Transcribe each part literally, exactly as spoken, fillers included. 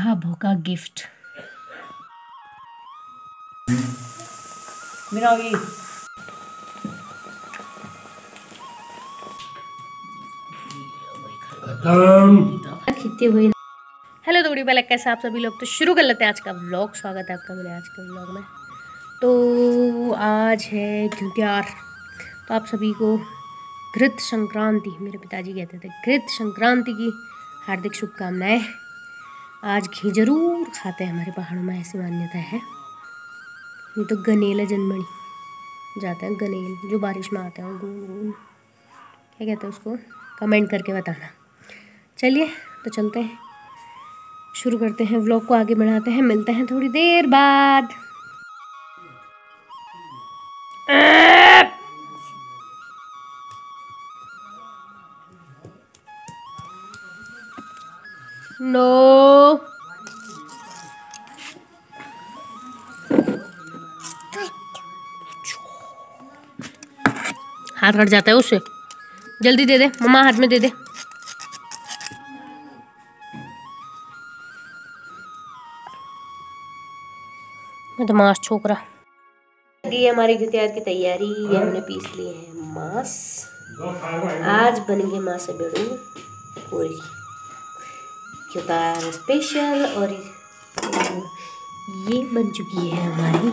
रहा भूखा गिफ्ट। खींचते हुए हेलो तो पहले कैसे आप सभी लोग, तो शुरू कर लेते हैं आज का व्लॉग। स्वागत है आपका मेरे आज के व्लॉग में। तो आज है घृत्यार, तो आप सभी को घृत संक्रांति, मेरे पिताजी कहते थे घृत संक्रांति की हार्दिक शुभकामनाएं। आज घी जरूर खाते हैं हमारे पहाड़ों में, ऐसी मान्यता है। ये तो गनेल जन्मणी जाते हैं, गनेल जो बारिश में आते हैं, गोल गोल क्या कहते हैं उसको, कमेंट करके बताना। चलिए तो चलते हैं, शुरू करते हैं व्लॉग को, आगे बढ़ाते हैं। मिलते हैं थोड़ी देर बाद। नो हाथ हट जाता है उससे, जल्दी दे दे मम्मा, हाथ में दे दे। मैं तो मांस छोक रहा। ये हमारी घृत्यार की तैयारी, ये हमने पीस लिए हैं मांस। आज बनेंगे मांस से बेड़ू पूरी घृत्यार स्पेशल। और ये बन चुकी है हमारी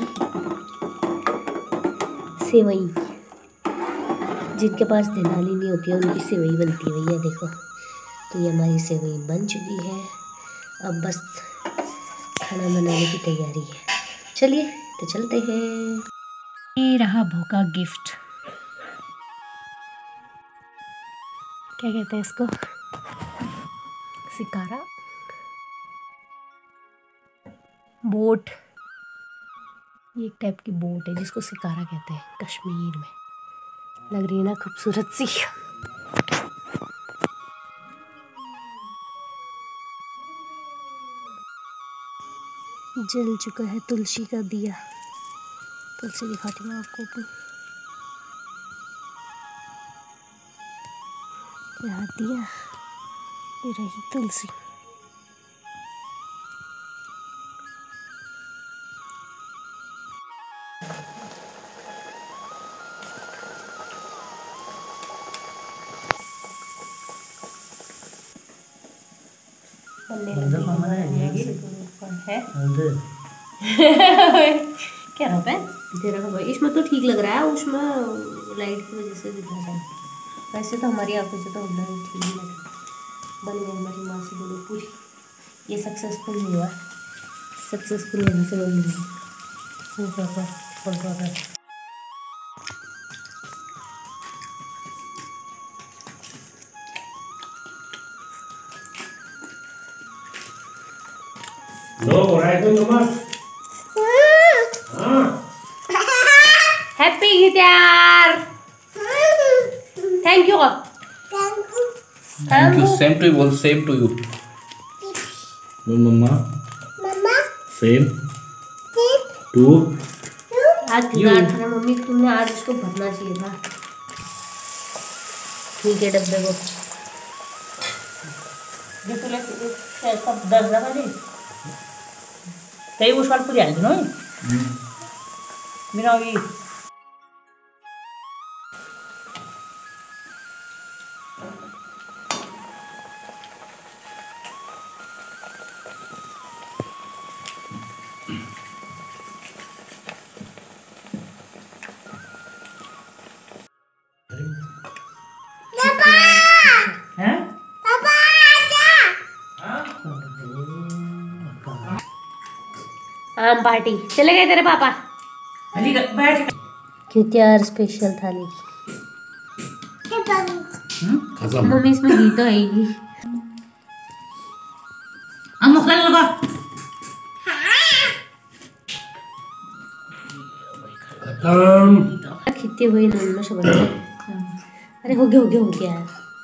सेवई। जिनके पास दिनाली नहीं होती है उनकी सेवई बनती है भैया, देखो। तो ये हमारी सेवई बन चुकी है, अब बस खाना बनाने की तैयारी है। चलिए तो चलते हैं। ये रहा भूखा गिफ्ट, क्या कहते हैं इसको, सिकारा बोट। ये एक टाइप की बोट है जिसको सिकारा कहते हैं कश्मीर में। लग रही है ना खूबसूरत सी। जल चुका है तुलसी का दिया। तुलसी दिखाती हूँ आपको अपनी। यहाँ दिया, ये रही तुलसी। है क्या रहा है तेरा भाई, इसमें तो ठीक लग रहा है, उसमें लाइट की वजह से दिख रहा है। वैसे तो हमारी आंखों से तो अंदर ठीक ही लग रहा है। बन गई हमारी माँ से बोलो पूरी। ये सक्सेसफुल नहीं हुआ, सक्सेसफुल होने से बन गई। लो हो रहा है तो नमक। हैप्पी घृत्यार, thank you. Thank you, same to you बोल, सेम टू यू बोल मम्मा। मम्मा सेम टू आज घृत्यार था मम्मी, तुमने आज इसको भरना चाहिए था। ठीक है डब्बे को सब दस रहा जी कई उस वाल पूरी आई थी ना मेरा ये। आम पार्टी चले गए तेरे पापा। घृत्यार स्पेशल थाली। मम्मी इसमें घी तो है ही नहीं। खींचते हुए नन्ना शब्द। अरे हो गया हो गया हो गया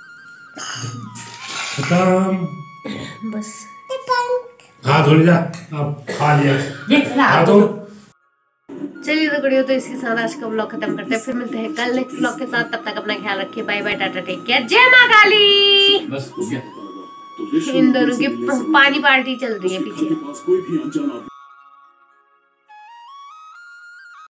बस। हाँ थोड़ी जा आप खा लिया। हाँ तो चलिए तो गुड़ियों, तो इसके साथ आज का व्लॉग खत्म करते हैं। फिर मिलते हैं कल नेक्स्ट व्लॉग के साथ। तब तक अपना ख्याल रखिए। Bye bye, tata, take care, जय माँ काली। बस हो गया। इन दोनों की पानी पार्टी चल रही है पीछे।